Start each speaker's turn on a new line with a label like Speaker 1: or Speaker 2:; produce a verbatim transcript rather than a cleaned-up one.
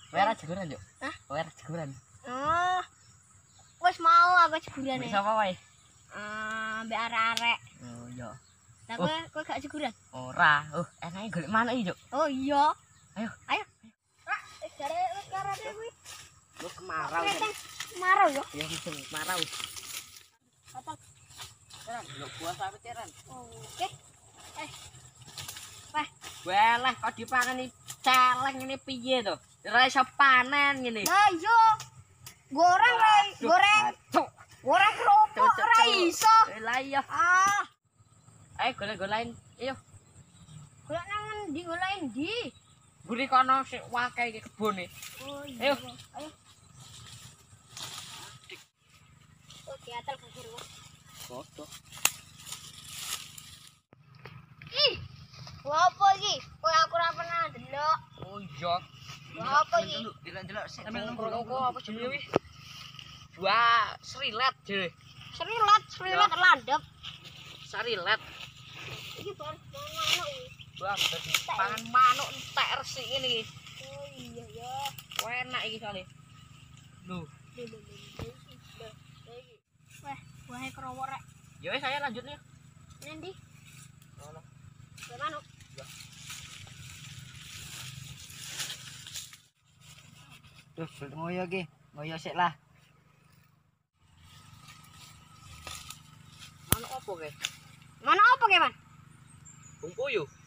Speaker 1: Wera jeguran, Juk.
Speaker 2: Hah?
Speaker 1: Wera jeguran.
Speaker 2: Oh. Wis mau aku jeguran
Speaker 1: Bisa apa wae?
Speaker 2: Eh, mbek arek-arek.
Speaker 1: Oh iya.
Speaker 2: Lah kowe kowe gak jeguran?
Speaker 1: Ora. Oh, enake golek manuk iki, Juk.
Speaker 2: Oh iya.
Speaker 1: Ayo.
Speaker 2: Ayo. Rak, jare wis karane kuwi.
Speaker 1: Lu kemarau.
Speaker 2: Kemarau yo.
Speaker 1: Ya musim kemarau.
Speaker 2: Apa?
Speaker 1: Teran, lu buah sampe teran.
Speaker 2: Oke. Eh. Wah,
Speaker 1: Weleh kok dipangani celeng ngene piye to? Ora iso panen ngene.
Speaker 2: lah iya. Goreng rai, goreng. Goreng kerupuk ora iso.
Speaker 1: Lah iya.
Speaker 2: Ah,
Speaker 1: Ayo golek-golek. Iyo.
Speaker 2: golek nang ndi golek ndi?
Speaker 1: Buri kono sik wake iki kebone.
Speaker 2: Oh iya.
Speaker 1: Ayo.
Speaker 2: Ayo. Oke, atal kasir kok.
Speaker 1: Foto.
Speaker 2: Ih. Wah apa iki? Kowe aku ora pernah delok.
Speaker 1: Oh iya.
Speaker 2: Wah apa iki?
Speaker 1: Delok-delok sik apa jenenge wi? Wah, srilet je.
Speaker 2: Serilat, serilat landep.
Speaker 1: Sarilet.
Speaker 2: Iki bahan manuk iki.
Speaker 1: Wah, dadi pangan manuk entek resik ngene iki.
Speaker 2: Oh iya ya.
Speaker 1: Enak iki soalé. Lho,
Speaker 2: Wah, wae krowo rek.
Speaker 1: ya wis saya lanjut nih.
Speaker 2: Nendi?
Speaker 1: Ono.
Speaker 2: Ke manuk.
Speaker 1: Duh, ngoyo iki. Ngoyo sik lah. Manuk opo ge?
Speaker 2: Manuk apa ke, Man?
Speaker 1: Bung puyuh.